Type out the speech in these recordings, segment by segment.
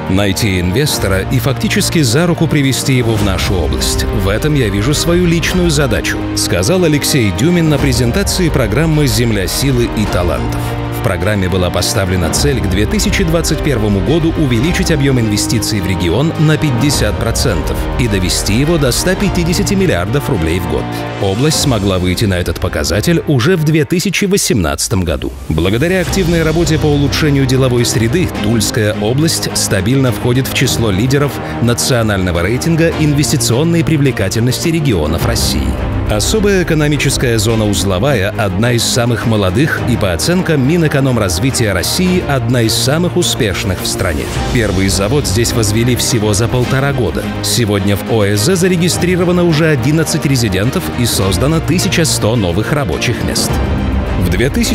Найти инвестора и фактически за руку привести его в нашу область. В этом я вижу свою личную задачу, сказал Алексей Дюмин на презентации программы «Земля силы и талантов». В программе была поставлена цель к 2021 году увеличить объем инвестиций в регион на 50% и довести его до 150 миллиардов рублей в год. Область смогла выйти на этот показатель уже в 2018 году. Благодаря активной работе по улучшению деловой среды Тульская область стабильно входит в число лидеров национального рейтинга инвестиционной привлекательности регионов России. Особая экономическая зона «Узловая» – одна из самых молодых и, по оценкам Минэкономразвития России, одна из самых успешных в стране. Первый завод здесь возвели всего за 1,5 года. Сегодня в ОЭЗ зарегистрировано уже 11 резидентов и создано 1100 новых рабочих мест. В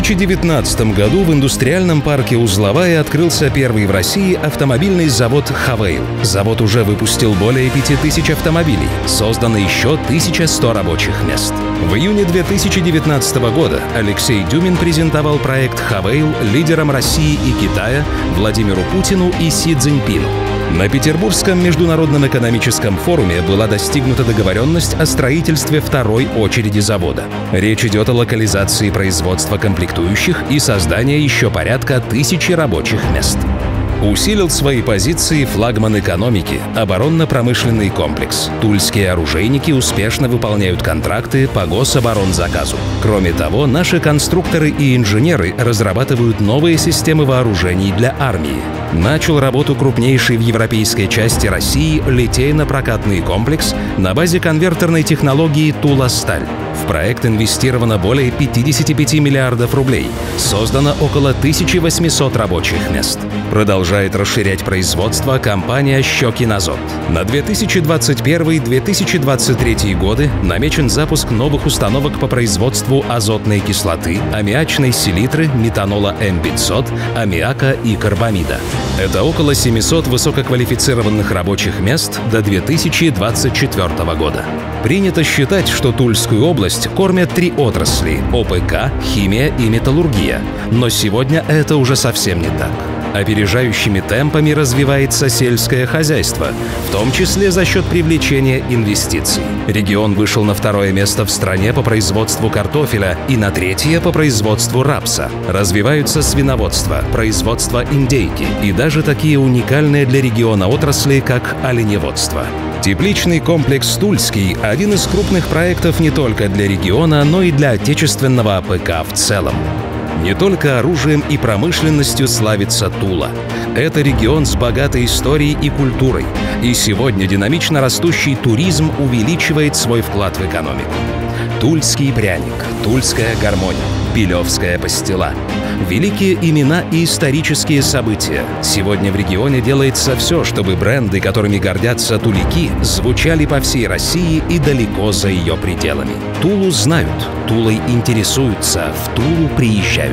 2019 году в индустриальном парке «Узловая» открылся первый в России автомобильный завод «Хавейл». Завод уже выпустил более 5000 автомобилей, создано еще 1100 рабочих мест. В июне 2019 года Алексей Дюмин презентовал проект «Хавейл» лидерам России и Китая Владимиру Путину и Си Цзиньпину. На Петербургском международном экономическом форуме была достигнута договоренность о строительстве второй очереди завода. Речь идет о локализации производства комплектующих и создании еще порядка 1000 рабочих мест. Усилил свои позиции флагман экономики – оборонно-промышленный комплекс. Тульские оружейники успешно выполняют контракты по гособоронзаказу. Кроме того, наши конструкторы и инженеры разрабатывают новые системы вооружений для армии. Начал работу крупнейший в европейской части России литейно-прокатный комплекс на базе конвертерной технологии «Тула-Сталь». В проект инвестировано более 55 миллиардов рублей. Создано около 1800 рабочих мест. Продолжает расширять производство компания «Щекиназот». На 2021-2023 годы намечен запуск новых установок по производству азотной кислоты, аммиачной селитры, метанола М500, аммиака и карбамида. Это около 700 высококвалифицированных рабочих мест до 2024 года. Принято считать, что Тульскую область кормят 3 отрасли – ОПК, химия и металлургия. Но сегодня это уже совсем не так. Опережающими темпами развивается сельское хозяйство, в том числе за счет привлечения инвестиций. Регион вышел на 2-е место в стране по производству картофеля и на 3-е по производству рапса. Развиваются свиноводство, производство индейки и даже такие уникальные для региона отрасли, как оленеводство. Тепличный комплекс «Тульский» – один из крупных проектов не только для региона, но и для отечественного АПК в целом. Не только оружием и промышленностью славится Тула. Это регион с богатой историей и культурой. И сегодня динамично растущий туризм увеличивает свой вклад в экономику. Тульский пряник, тульская гармония, белевская пастила. Великие имена и исторические события. Сегодня в регионе делается все, чтобы бренды, которыми гордятся тулики, звучали по всей России и далеко за ее пределами. Тулу знают, Тулой интересуются, в Тулу приезжают.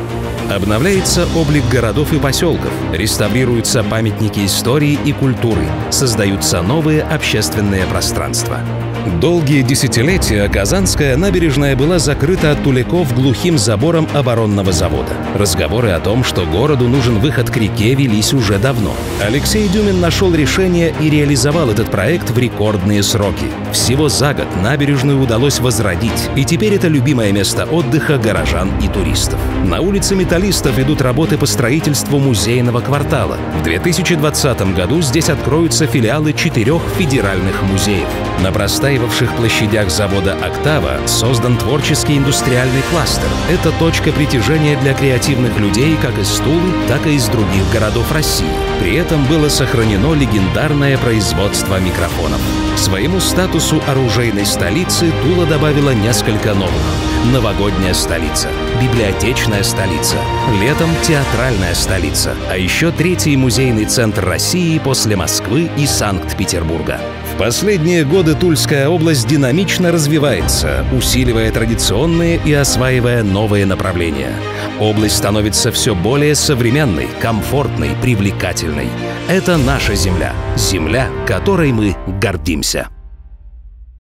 Обновляется облик городов и поселков, реставрируются памятники истории и культуры, создаются новые общественные пространства. Долгие десятилетия Казанская набережная была закрыта от туликов глухим забором оборонного завода. Разговоры о том, что городу нужен выход к реке, велись уже давно. Алексей Дюмин нашел решение и реализовал этот проект в рекордные сроки. Всего за год набережную удалось возродить, и теперь это любимое место отдыха горожан и туристов. На улице Металлистов идут работы по строительству музейного квартала. В 2020 году здесь откроются филиалы 4 федеральных музеев. На простаивавших площадях завода «Октава» создан творческий индустриальный кластер. Это точка притяжения для креативных людей как из Тулы, так и из других городов России. При этом было сохранено легендарное производство микрофонов. К своему статусу оружейной столицы Тула добавила несколько новых. Новогодняя столица, библиотечная столица, летом театральная столица, а еще 3-й музейный центр России после Москвы и Санкт-Петербурга. В последние годы Тульская область динамично развивается, усиливая традиционные и осваивая новые направления. Область становится все более современной, комфортной, привлекательной. Это наша земля, земля, которой мы гордимся.